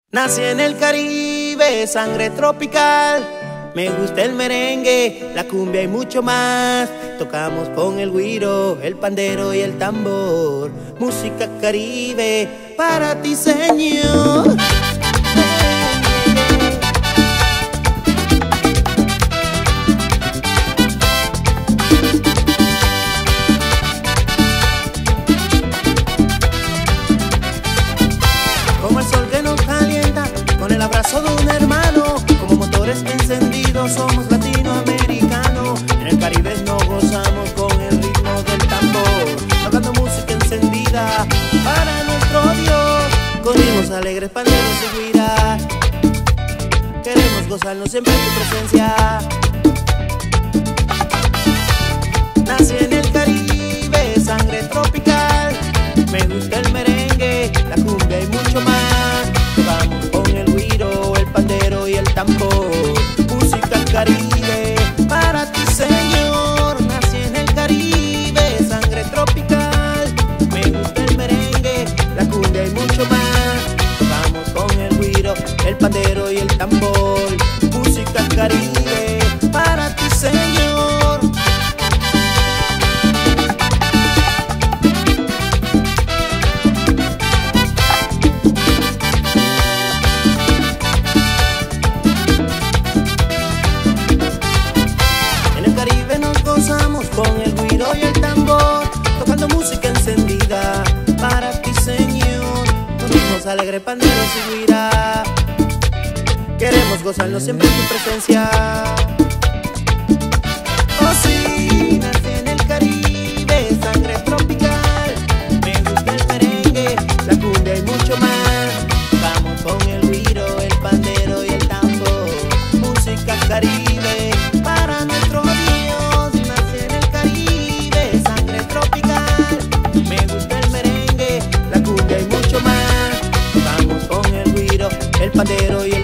Nací en el Caribe, sangre tropical. Me gusta el merengue, la cumbia y mucho más. Tocamos con el güiro, el pandero y el tambor. Música caribe para ti, señor. Como el sol que nos calienta, con el abrazo de un hermano. Como motores encendidos somos latinoamericanos. En el Caribe nos gozamos con el ritmo del tambor, tocando música encendida para nuestro Dios. Con ritmos alegres, panderos y guira, queremos gozarnos siempre en tu presencia. Nací en el Caribe, sangre tropical. Me gusta el merengue, la cumbia y mucho más. Vamos con el güiro, el pandero y el tambor. Música caribe para ti, señor. Nací en el Caribe, sangre tropical. Me gusta el merengue, la cumbia y mucho más. Vamos con el güiro, el pandero y el tambor. Música caribe para ti, señor. Con el güiro y el tambor, tocando música encendida para ti, señor. Con ritmos alegres, panderos y guira, queremos gozarnos siempre en tu presencia. Oh sí, nací en el Caribe, sangre tropical. Me gusta el merengue, la cumbia y mucho más. Vamos con el güiro, el pandero y el tambor. Música caribe para nuestro Dios. Me gusta el merengue, la cumbia y mucho más. Vamos con el güiro, el pandero y el